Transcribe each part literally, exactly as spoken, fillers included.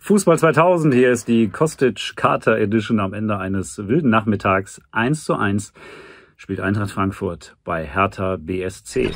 Fußball zweitausend, hier ist die Kostic-Carter Edition am Ende eines wilden Nachmittags. eins zu eins spielt Eintracht Frankfurt bei Hertha B S C.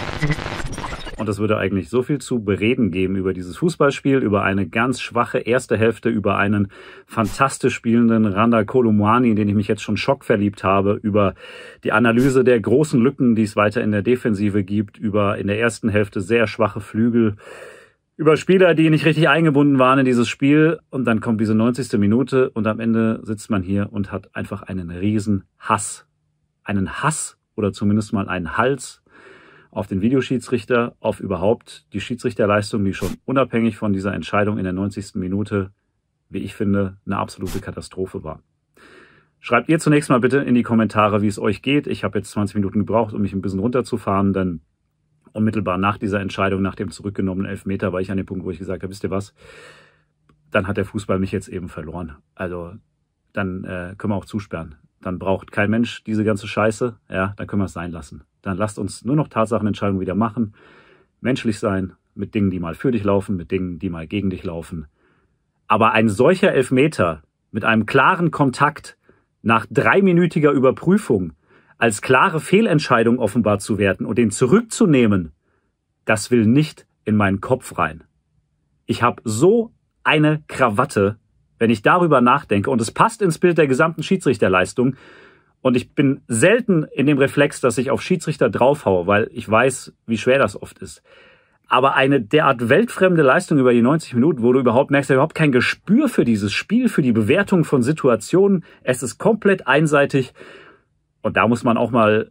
Und es würde eigentlich so viel zu bereden geben über dieses Fußballspiel, über eine ganz schwache erste Hälfte, über einen fantastisch spielenden Randal Kolo Muani, in den ich mich jetzt schon schockverliebt habe, über die Analyse der großen Lücken, die es weiter in der Defensive gibt, über in der ersten Hälfte sehr schwache Flügel, über Spieler, die nicht richtig eingebunden waren in dieses Spiel. Und dann kommt diese neunzigste Minute und am Ende sitzt man hier und hat einfach einen riesen Hass. Einen Hass oder zumindest mal einen Hals auf den Videoschiedsrichter, auf überhaupt die Schiedsrichterleistung, die schon unabhängig von dieser Entscheidung in der neunzigsten Minute, wie ich finde, eine absolute Katastrophe war. Schreibt ihr zunächst mal bitte in die Kommentare, wie es euch geht. Ich habe jetzt zwanzig Minuten gebraucht, um mich ein bisschen runterzufahren, denn unmittelbar nach dieser Entscheidung, nach dem zurückgenommenen Elfmeter, war ich an dem Punkt, wo ich gesagt habe, wisst ihr was, dann hat der Fußball mich jetzt eben verloren. Also dann äh, können wir auch zusperren. Dann braucht kein Mensch diese ganze Scheiße, ja, dann können wir es sein lassen. Dann lasst uns nur noch Tatsachenentscheidungen wieder machen, menschlich sein, mit Dingen, die mal für dich laufen, mit Dingen, die mal gegen dich laufen. Aber ein solcher Elfmeter mit einem klaren Kontakt nach dreiminütiger Überprüfung als klare Fehlentscheidung offenbar zu werten und den zurückzunehmen, das will nicht in meinen Kopf rein. Ich habe so eine Krawatte, wenn ich darüber nachdenke, und es passt ins Bild der gesamten Schiedsrichterleistung, und ich bin selten in dem Reflex, dass ich auf Schiedsrichter draufhaue, weil ich weiß, wie schwer das oft ist. Aber eine derart weltfremde Leistung über die neunzig Minuten, wo du überhaupt merkst, überhaupt kein Gespür für dieses Spiel, für die Bewertung von Situationen. Es ist komplett einseitig. Und da muss man auch mal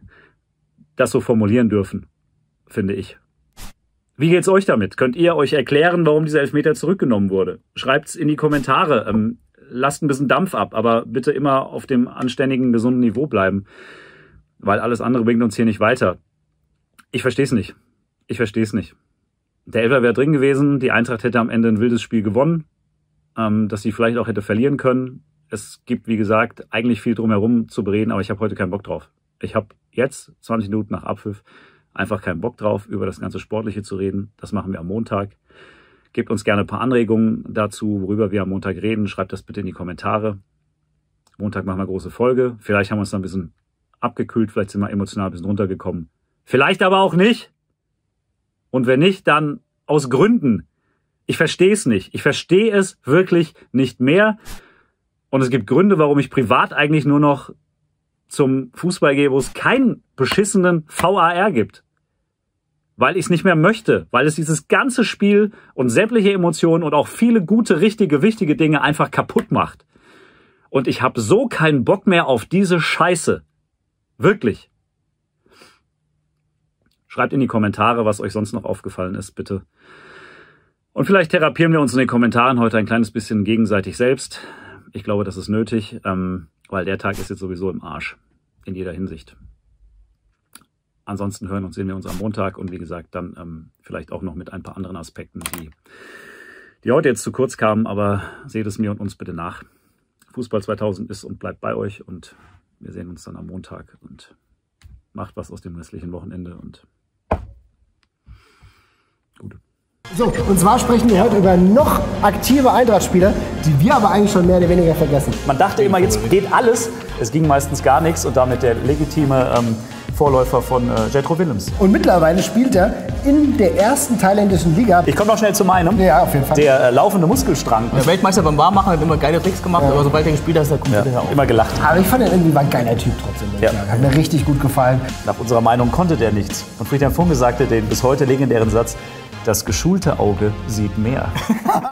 das so formulieren dürfen, finde ich. Wie geht's euch damit? Könnt ihr euch erklären, warum dieser Elfmeter zurückgenommen wurde? Schreibt's in die Kommentare. Ähm, lasst ein bisschen Dampf ab, aber bitte immer auf dem anständigen, gesunden Niveau bleiben, weil alles andere bringt uns hier nicht weiter. Ich verstehe es nicht. Ich verstehe es nicht. Der Elfer wäre drin gewesen, die Eintracht hätte am Ende ein wildes Spiel gewonnen, ähm, das sie vielleicht auch hätte verlieren können. Es gibt, wie gesagt, eigentlich viel drumherum zu bereden, aber ich habe heute keinen Bock drauf. Ich habe jetzt, zwanzig Minuten nach Abpfiff, einfach keinen Bock drauf, über das ganze Sportliche zu reden. Das machen wir am Montag. Gebt uns gerne ein paar Anregungen dazu, worüber wir am Montag reden. Schreibt das bitte in die Kommentare. Montag machen wir eine große Folge. Vielleicht haben wir uns dann ein bisschen abgekühlt, vielleicht sind wir emotional ein bisschen runtergekommen. Vielleicht aber auch nicht. Und wenn nicht, dann aus Gründen. Ich verstehe es nicht. Ich verstehe es wirklich nicht mehr. Und es gibt Gründe, warum ich privat eigentlich nur noch zum Fußball gehe, wo es keinen beschissenen V A R gibt. Weil ich es nicht mehr möchte. Weil es dieses ganze Spiel und sämtliche Emotionen und auch viele gute, richtige, wichtige Dinge einfach kaputt macht. Und ich habe so keinen Bock mehr auf diese Scheiße. Wirklich. Schreibt in die Kommentare, was euch sonst noch aufgefallen ist, bitte. Und vielleicht therapieren wir uns in den Kommentaren heute ein kleines bisschen gegenseitig selbst. Ich glaube, das ist nötig, ähm, weil der Tag ist jetzt sowieso im Arsch. In jeder Hinsicht. Ansonsten hören und sehen wir uns am Montag und wie gesagt, dann ähm, vielleicht auch noch mit ein paar anderen Aspekten, die, die heute jetzt zu kurz kamen, aber seht es mir und uns bitte nach. Fußball zweitausend ist und bleibt bei euch und wir sehen uns dann am Montag und macht was aus dem restlichen Wochenende und gut. So, und zwar sprechen wir heute über noch aktive Eintracht-Spieler, die wir aber eigentlich schon mehr oder weniger vergessen. Man dachte immer, jetzt geht alles. Es ging meistens gar nichts und damit der legitime ähm, Vorläufer von äh, Jetro Willems. Und mittlerweile spielt er in der ersten thailändischen Liga. Ich komme noch schnell zu meinem. Ja, auf jeden Fall. Der äh, laufende Muskelstrang. Der Weltmeister beim Warmmachen hat immer geile Tricks gemacht, ja. Aber sobald er gespielt hat, ist er komplett ja, auf. Immer gelacht. Aber ich fand, er irgendwie war ein geiler Typ trotzdem. Ja. Hat mir richtig gut gefallen. Nach unserer Meinung konnte der nichts. Und Friedhelm Funke sagte den bis heute legendären Satz: Das geschulte Auge sieht mehr.